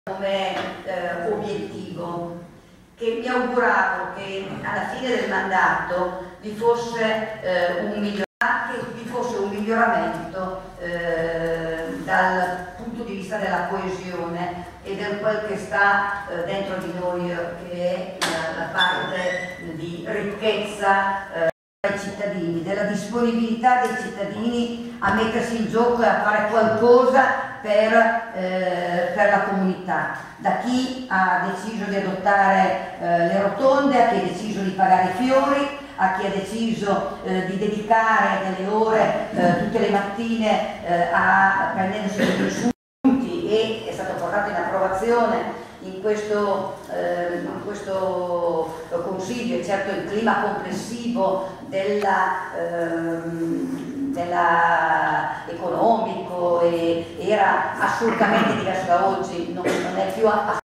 come obiettivo, che mi auguravo che alla fine del mandato vi fosse un miglioramento dal punto di vista della coesione e del quel che sta dentro di noi, che è la parte di ricchezza ai cittadini, della disponibilità dei cittadini a mettersi in gioco e a fare qualcosa per la comunità, da chi ha deciso di adottare le rotonde, a chi ha deciso di pagare i fiori, a chi ha deciso di dedicare delle ore tutte le mattine prendendosi degli spunti, e è stato portato in approvazione in questo Consiglio, e certo il clima complessivo economico era assolutamente diverso da oggi, non è più